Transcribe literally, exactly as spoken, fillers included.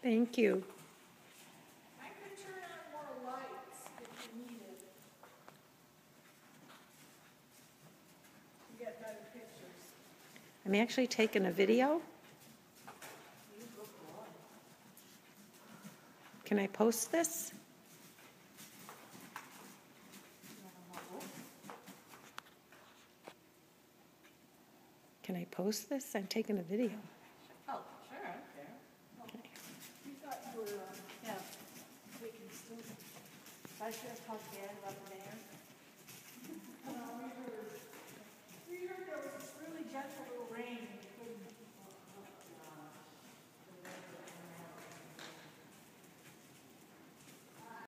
Thank you. I can turn on more lights if you need it. To get better pictures. I'm actually taking a video. Can I post this? Can I post this? I'm taking a video. Oh, sure, I don't care. Okay. You thought you were, um, Yeah. we can still. I should have talked to Dad about the banner.